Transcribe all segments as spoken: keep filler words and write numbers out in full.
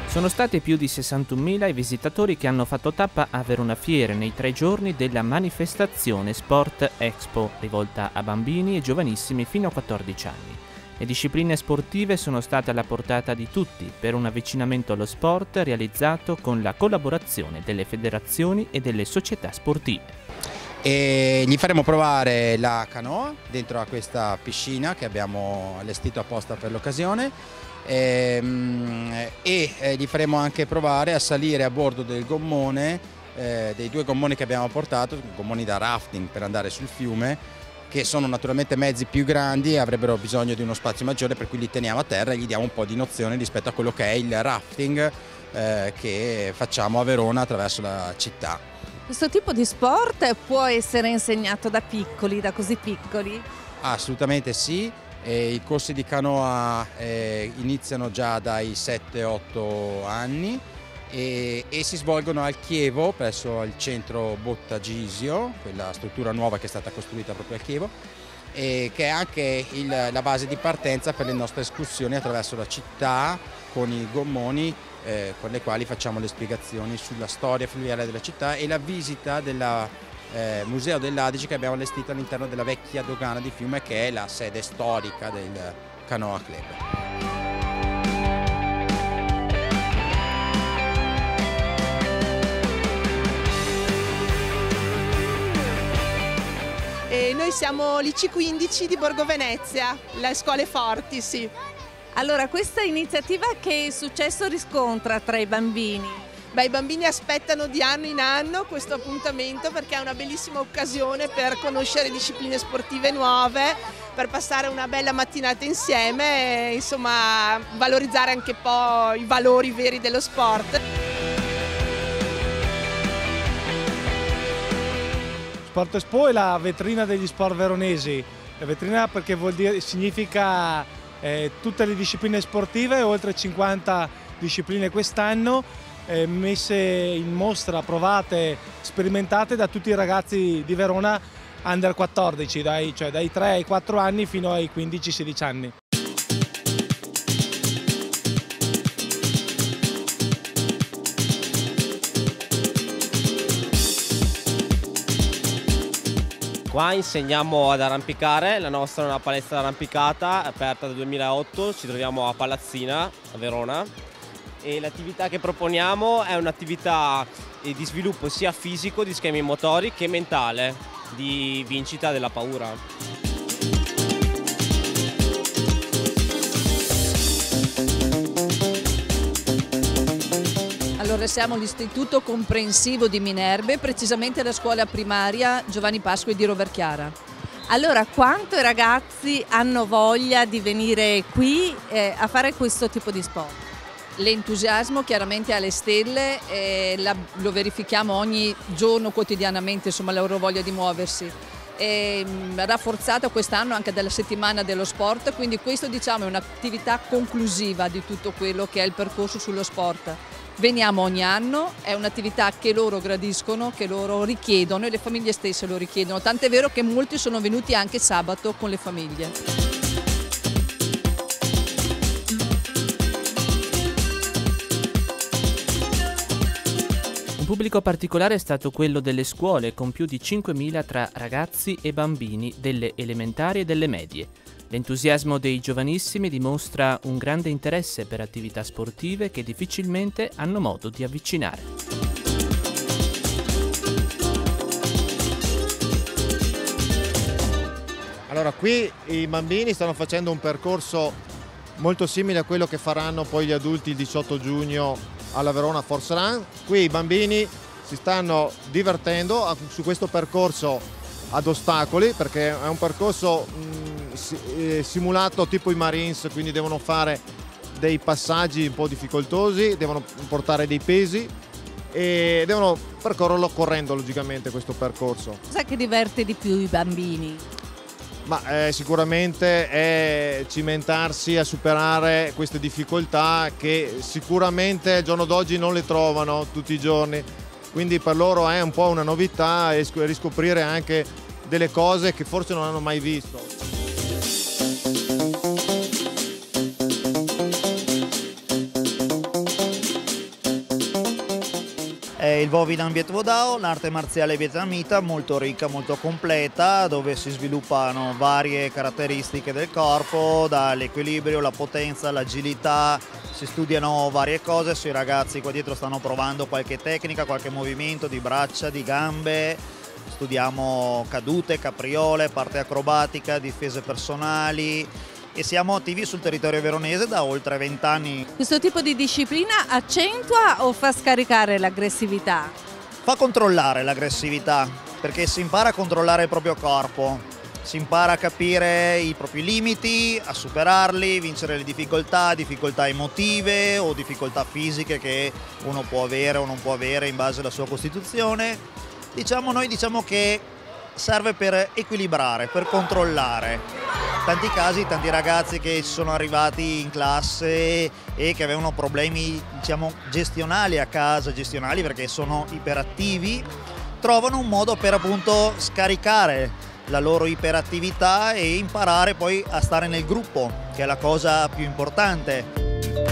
Sono state più di sessantunomila i visitatori che hanno fatto tappa a Verona Fiere nei tre giorni della manifestazione Sport Expo, rivolta a bambini e giovanissimi fino a quattordici anni. Le discipline sportive sono state alla portata di tutti per un avvicinamento allo sport realizzato con la collaborazione delle federazioni e delle società sportive. E gli faremo provare la canoa dentro a questa piscina che abbiamo allestito apposta per l'occasione. E, e gli faremo anche provare a salire a bordo del gommone, eh, dei due gommoni che abbiamo portato, gommoni da rafting per andare sul fiume, che sono naturalmente mezzi più grandi e avrebbero bisogno di uno spazio maggiore, per cui li teniamo a terra e gli diamo un po' di nozione rispetto a quello che è il rafting eh, che facciamo a Verona attraverso la città. Questo tipo di sport può essere insegnato da piccoli, da così piccoli? Assolutamente sì. E i corsi di canoa eh, iniziano già dai sette otto anni e, e si svolgono al Chievo, presso il centro Bottagisio, quella struttura nuova che è stata costruita proprio al Chievo, e che è anche il, la base di partenza per le nostre escursioni attraverso la città con i gommoni, eh, con le quali facciamo le spiegazioni sulla storia fluviale della città e la visita della Eh, Museo dell'Adige che abbiamo allestito all'interno della vecchia dogana di Fiume, che è la sede storica del Canoa Club. E noi siamo l'I C quindici di Borgo Venezia, le scuole forti, sì. Allora, questa iniziativa che successo riscontra tra i bambini? Beh, i bambini aspettano di anno in anno questo appuntamento perché è una bellissima occasione per conoscere discipline sportive nuove, per passare una bella mattinata insieme e insomma valorizzare anche un po' i valori veri dello sport. Sport Expo è la vetrina degli sport veronesi, la vetrina perché vuol dire, significa eh, tutte le discipline sportive, oltre cinquanta discipline quest'anno, messe in mostra, provate, sperimentate da tutti i ragazzi di Verona under quattordici, dai, cioè dai tre ai quattro anni fino ai quindici sedici anni. Qua insegniamo ad arrampicare, la nostra è una palestra d'arrampicata aperta dal duemilaotto, ci troviamo a Palazzina, a Verona. E l'attività che proponiamo è un'attività di sviluppo sia fisico, di schemi motori, che mentale, di vincita della paura. Allora, siamo l'Istituto Comprensivo di Minerve, precisamente la scuola primaria Giovanni Pasqua di Roverchiara. Allora, quanto i ragazzi hanno voglia di venire qui eh, a fare questo tipo di sport? L'entusiasmo chiaramente alle stelle, eh, la, lo verifichiamo ogni giorno quotidianamente, insomma, la loro voglia di muoversi. È rafforzata quest'anno anche dalla settimana dello sport, quindi questo diciamo è un'attività conclusiva di tutto quello che è il percorso sullo sport. Veniamo ogni anno, è un'attività che loro gradiscono, che loro richiedono e le famiglie stesse lo richiedono, tant'è vero che molti sono venuti anche sabato con le famiglie. Un pubblico particolare è stato quello delle scuole, con più di cinquemila tra ragazzi e bambini delle elementari e delle medie. L'entusiasmo dei giovanissimi dimostra un grande interesse per attività sportive che difficilmente hanno modo di avvicinare. Allora, qui i bambini stanno facendo un percorso molto simile a quello che faranno poi gli adulti il diciotto giugno alla Verona Force Run. Qui i bambini si stanno divertendo su questo percorso ad ostacoli, perché è un percorso mh, simulato tipo i Marines, quindi devono fare dei passaggi un po' difficoltosi, devono portare dei pesi e devono percorrerlo correndo logicamente questo percorso. Cos'è che diverte di più i bambini? Ma eh, sicuramente è cimentarsi a superare queste difficoltà che sicuramente al giorno d'oggi non le trovano tutti i giorni, quindi per loro è un po' una novità e riscoprire anche delle cose che forse non hanno mai visto. il Vovinam Viet Vo Dao, l'arte marziale vietnamita molto ricca, molto completa, dove si sviluppano varie caratteristiche del corpo, dall'equilibrio, la potenza, l'agilità, si studiano varie cose. Sui ragazzi qua dietro stanno provando qualche tecnica, qualche movimento di braccia, di gambe, studiamo cadute, capriole, parte acrobatica, difese personali e siamo attivi sul territorio veronese da oltre vent'anni. Questo tipo di disciplina accentua o fa scaricare l'aggressività? Fa controllare l'aggressività, perché si impara a controllare il proprio corpo, si impara a capire i propri limiti, a superarli, vincere le difficoltà, difficoltà emotive o difficoltà fisiche che uno può avere o non può avere in base alla sua costituzione. Diciamo, noi diciamo che serve per equilibrare, per controllare. Tanti casi, tanti ragazzi che sono arrivati in classe e che avevano problemi, diciamo, gestionali a casa, gestionali perché sono iperattivi, trovano un modo per appunto scaricare la loro iperattività e imparare poi a stare nel gruppo, che è la cosa più importante.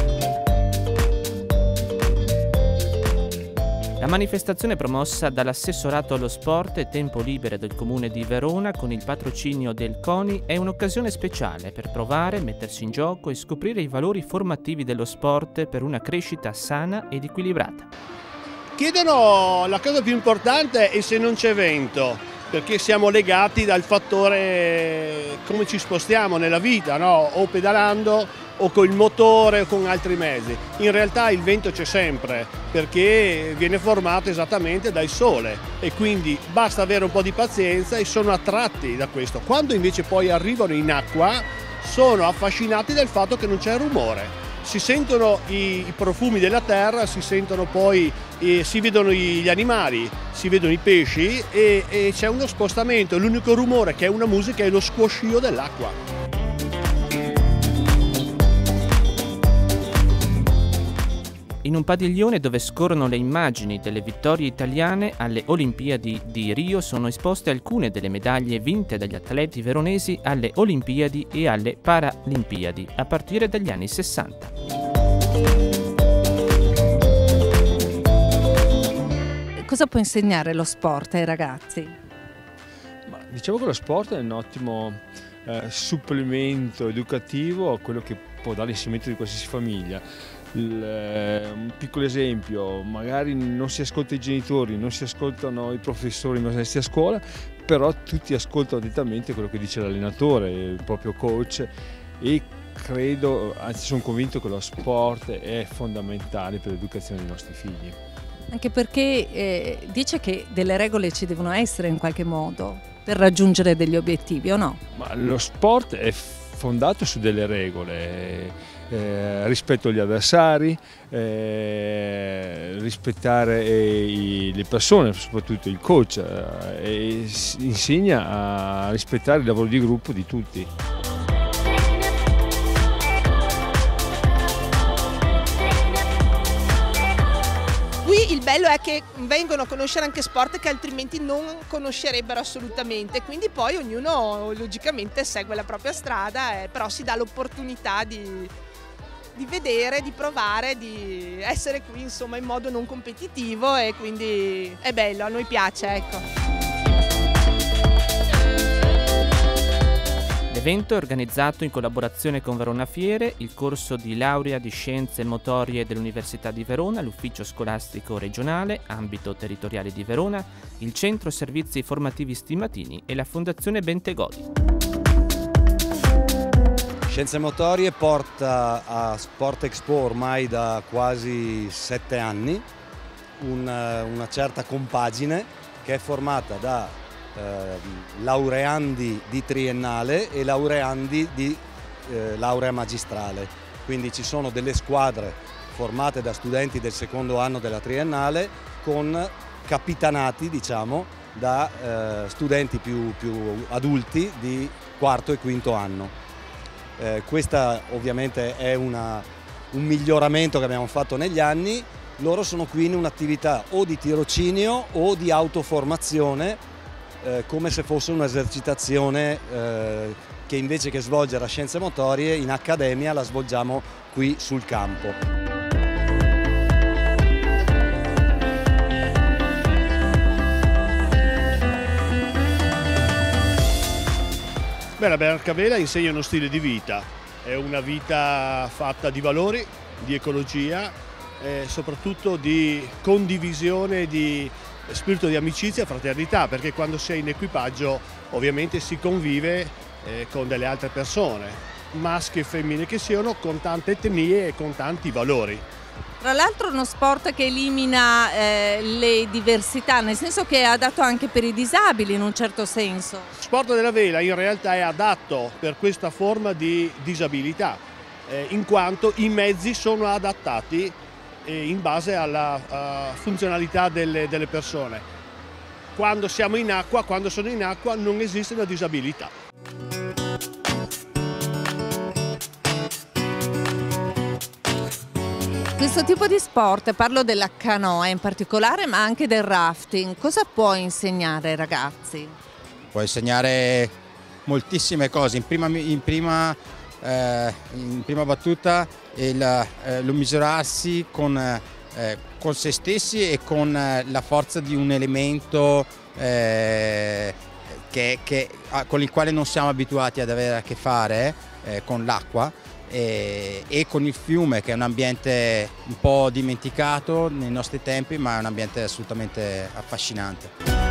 La manifestazione promossa dall'Assessorato allo Sport e Tempo Libero del Comune di Verona con il patrocinio del CONI è un'occasione speciale per provare, mettersi in gioco e scoprire i valori formativi dello sport per una crescita sana ed equilibrata. Chiedono la cosa più importante è se non c'è vento, perché siamo legati dal fattore come ci spostiamo nella vita, no? O pedalando o con il motore o con altri mezzi. In realtà il vento c'è sempre perché viene formato esattamente dal sole e quindi basta avere un po' di pazienza e sono attratti da questo. Quando invece poi arrivano in acqua sono affascinati dal fatto che non c'è rumore. Si sentono i, i profumi della terra, si sentono poi, eh, si vedono gli animali, si vedono i pesci e, e c'è uno spostamento. L'unico rumore che è una musica è lo squoscio dell'acqua. In un padiglione dove scorrono le immagini delle vittorie italiane alle Olimpiadi di Rio sono esposte alcune delle medaglie vinte dagli atleti veronesi alle Olimpiadi e alle Paralimpiadi a partire dagli anni sessanta. Cosa può insegnare lo sport ai ragazzi? Ma diciamo che lo sport è un ottimo eh, supplemento educativo a quello che può dare l'insegnamento di qualsiasi famiglia. Il, eh, un piccolo esempio, magari non si ascolta i genitori, non si ascoltano i professori maestri a scuola, però tutti ascoltano attentamente quello che dice l'allenatore, il proprio coach, e credo, anzi sono convinto che lo sport è fondamentale per l'educazione dei nostri figli. Anche perché eh, dice che delle regole ci devono essere in qualche modo per raggiungere degli obiettivi, o no? Ma lo sport è fondato su delle regole. Eh, rispetto agli avversari, eh, rispettare eh, le persone, soprattutto il coach, eh, e insegna a rispettare il lavoro di gruppo di tutti. Qui il bello è che vengono a conoscere anche sport che altrimenti non conoscerebbero assolutamente, quindi poi ognuno logicamente segue la propria strada, eh, però si dà l'opportunità di di vedere, di provare, di essere qui insomma in modo non competitivo e quindi è bello, a noi piace, ecco. L'evento è organizzato in collaborazione con Verona Fiere, il corso di laurea di Scienze Motorie dell'Università di Verona, l'Ufficio Scolastico Regionale, ambito territoriale di Verona, il Centro Servizi Formativi Stimatini e la Fondazione Bentegodi. Scienze Motorie porta a Sport Expo ormai da quasi sette anni un, una certa compagine che è formata da eh, laureandi di triennale e laureandi di eh, laurea magistrale. Quindi ci sono delle squadre formate da studenti del secondo anno della triennale con capitanati, diciamo, da eh, studenti più, più adulti di quarto e quinto anno. Eh, questa ovviamente è una, un miglioramento che abbiamo fatto negli anni. Loro sono qui in un'attività o di tirocinio o di autoformazione, eh, come se fosse un'esercitazione eh, che invece che svolgere a Scienze Motorie in accademia la svolgiamo qui sul campo. Beh, la barca a vela insegna uno stile di vita, è una vita fatta di valori, di ecologia, eh, soprattutto di condivisione, di spirito di amicizia e fraternità, perché quando si è in equipaggio ovviamente si convive eh, con delle altre persone, maschi e femmine che siano, con tante etnie e con tanti valori. Tra l'altro uno sport che elimina eh, le diversità, nel senso che è adatto anche per i disabili in un certo senso. Lo sport della vela in realtà è adatto per questa forma di disabilità, eh, in quanto i mezzi sono adattati eh, in base alla uh, funzionalità delle, delle persone. Quando siamo in acqua, quando sono in acqua non esiste una disabilità. Questo tipo di sport, parlo della canoa in particolare, ma anche del rafting, cosa può insegnare ai ragazzi? Può insegnare moltissime cose. In prima, in prima, eh, in prima battuta il, eh, lo misurarsi con, eh, con se stessi e con la forza di un elemento eh, che, che, con il quale non siamo abituati ad avere a che fare, eh, con l'acqua. E, e con il fiume, che è un ambiente un po' dimenticato nei nostri tempi, ma è un ambiente assolutamente affascinante.